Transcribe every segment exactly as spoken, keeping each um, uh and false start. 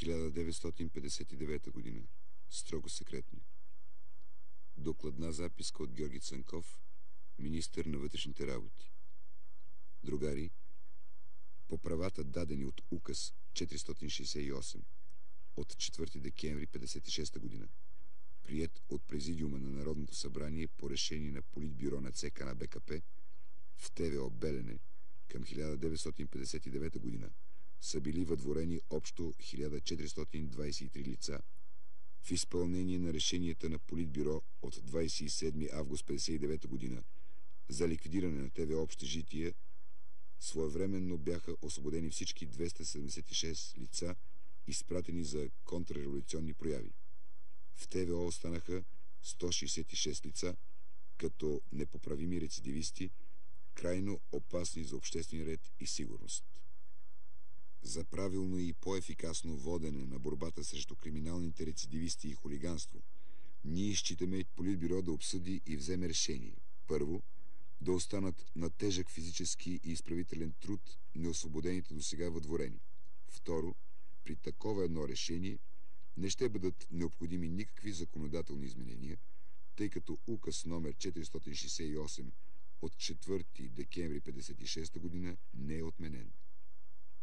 хиляда деветстотин петдесет и девета година. Строго секретно. Докладна записка от Георги Цанков, министър на вътрешните работи. Другари, по правата, дадени от указ четиристотин шейсет и осем от четвърти декември петдесет и шеста година, приет от Президиума на Народното събрание по решение на Политбюро на ЦК на БКП, в ТВО Белене към хиляда деветстотин петдесет и девета година са били въдворени общо хиляда четиристотин двадесет и три лица в изпълнение на решенията на Политбюро от двадесет и седми август петдесет и девета година за ликвидиране на ТВО общежития. Своевременно бяха освободени всички двеста седемдесет и шест лица, изпратени за контрреволюционни прояви. В ТВО останаха сто шейсет и шест лица, като непоправими рецидивисти, крайно опасни за обществен ред и сигурност. За правилно и по-ефикасно водене на борбата срещу криминалните рецидивисти и хулиганство, ние считаме Политбюро да обсъди и вземе решение. Първо, да останат на тежък физически и изправителен труд неосвободените досега въдворени. Второ, при такова едно решение не ще бъдат необходими никакви законодателни изменения, тъй като указ номер четиристотин шейсет и осем от четвърти декември петдесет и шеста година не е отменен.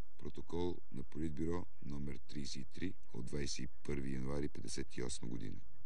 Протокол на Политбюро номер тридесет и три от двадесет и първи януари петдесет и осма година.